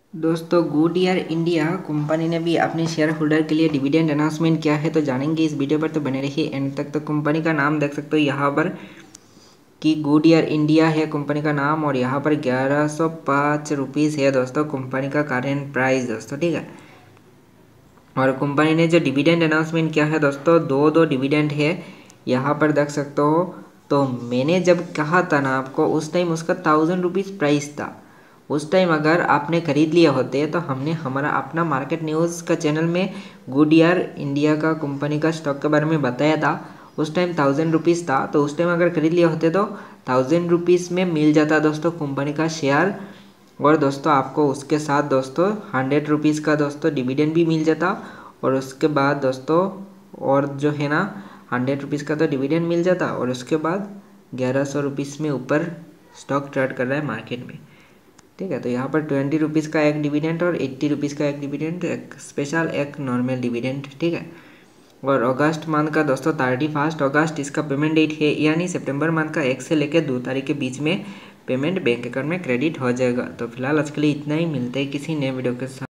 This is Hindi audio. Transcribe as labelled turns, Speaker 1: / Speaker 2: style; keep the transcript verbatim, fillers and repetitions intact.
Speaker 1: दोस्तों गुड ईयर इंडिया कंपनी ने भी अपने शेयर होल्डर के लिए डिविडेंड अनाउंसमेंट किया है, तो जानेंगे इस वीडियो पर। तो बने रहिए एंड तक। तो कंपनी का नाम देख सकते हो यहाँ पर कि गुड ईयर इंडिया है कंपनी का नाम, और यहाँ पर ग्यारह सौ पाँच रुपीज़ है दोस्तों कंपनी का करेंट प्राइस दोस्तों, ठीक है। और कंपनी ने जो डिविडेंड अनाउंसमेंट किया है दोस्तों, दो दो डिविडेंड है यहाँ पर देख सकते हो। तो मैंने जब कहा था ना आपको, उस टाइम उसका थाउजेंड रुपीज़ प्राइस था। उस टाइम अगर आपने खरीद लिए होते तो हमने हमारा अपना मार्केट न्यूज़ का चैनल में गुड ईयर इंडिया का कंपनी का स्टॉक के बारे में बताया था। उस टाइम थाउजेंड रुपीज़ था, तो उस टाइम अगर खरीद लिए होते तो थाउजेंड रुपीज़ में मिल जाता दोस्तों कंपनी का शेयर। और दोस्तों आपको उसके साथ दोस्तों हंड्रेड रुपीज़ का दोस्तों डिविडेंड भी मिल जाता। और उसके बाद दोस्तों और जो है ना हंड्रेड रुपीज़ का तो डिविडेंड मिल जाता, और उसके बाद ग्यारह सौ रुपीज़ में ऊपर स्टॉक ट्रेड कर रहा है मार्केट में, ठीक है। तो यहाँ पर ट्वेंटी रुपीज़ का एक डिविडेंड और एट्टी रुपीज़ का एक डिविडेंड, एक स्पेशल एक नॉर्मल डिविडेंड, ठीक है। और अगस्त मंथ का दोस्तों थर्टी फर्स्ट अगस्त इसका पेमेंट डेट है, यानी सितंबर मंथ का एक से लेकर दो तारीख के बीच में पेमेंट बैंक अकाउंट में क्रेडिट हो जाएगा। तो फिलहाल आज के लिए इतना ही, मिलते हैं किसी नए वीडियो के साथ।